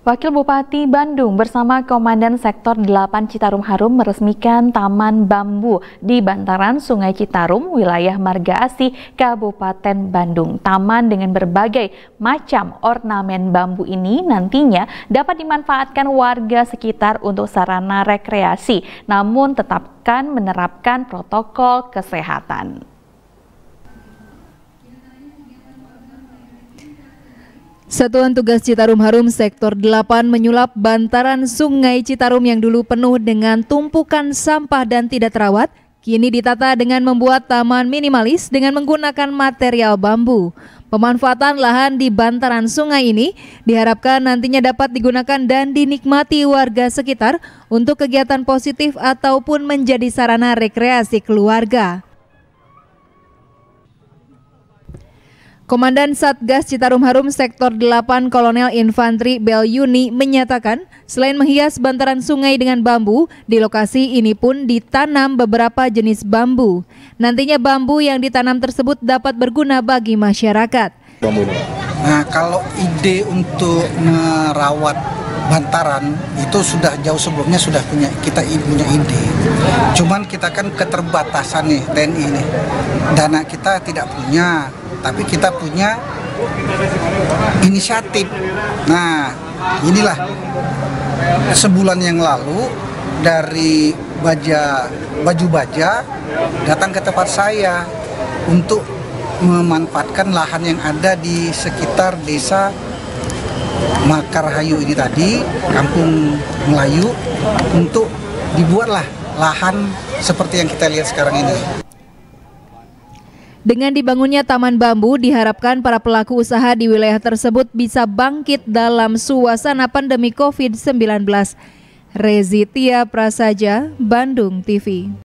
Wakil Bupati Bandung bersama Komandan Sektor 8 Citarum Harum meresmikan Taman Bambu di bantaran Sungai Citarum, wilayah Marga Asih, Kabupaten Bandung. Taman dengan berbagai macam ornamen bambu ini nantinya dapat dimanfaatkan warga sekitar untuk sarana rekreasi, namun tetapkan menerapkan protokol kesehatan. Satuan Tugas Citarum Harum Sektor 8 menyulap bantaran Sungai Citarum yang dulu penuh dengan tumpukan sampah dan tidak terawat, kini ditata dengan membuat taman minimalis dengan menggunakan material bambu. Pemanfaatan lahan di bantaran sungai ini diharapkan nantinya dapat digunakan dan dinikmati warga sekitar untuk kegiatan positif ataupun menjadi sarana rekreasi keluarga. Komandan Satgas Citarum Harum Sektor 8 Kolonel Infantri Belyuni menyatakan, selain menghias bantaran sungai dengan bambu, di lokasi ini pun ditanam beberapa jenis bambu. Nantinya bambu yang ditanam tersebut dapat berguna bagi masyarakat. Nah, kalau ide untuk merawat bantaran itu sudah jauh sebelumnya kita punya ide. Cuman kita kan keterbatasan nih TNI nih. Dana kita tidak punya, tapi kita punya inisiatif. Nah, inilah sebulan yang lalu dari Baju Baja datang ke tempat saya untuk memanfaatkan lahan yang ada di sekitar desa Makarhayu ini tadi, Kampung Melayu, untuk dibuatlah lahan seperti yang kita lihat sekarang ini. Dengan dibangunnya taman bambu, diharapkan para pelaku usaha di wilayah tersebut bisa bangkit dalam suasana pandemi COVID-19. Rezi Tia Prasaja, Bandung TV.